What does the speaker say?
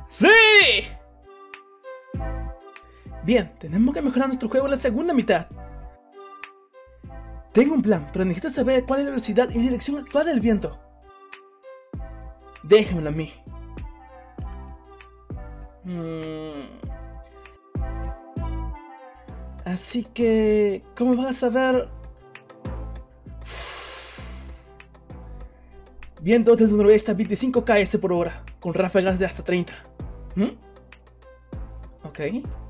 ¡Sí! Bien, tenemos que mejorar nuestro juego en la segunda mitad. Tengo un plan, pero necesito saber cuál es la velocidad y dirección actual del viento. Déjamelo a mí. Así que, ¿cómo vas a saber? Viento del noroeste a 25 km por hora, con ráfagas de hasta 30. Ok.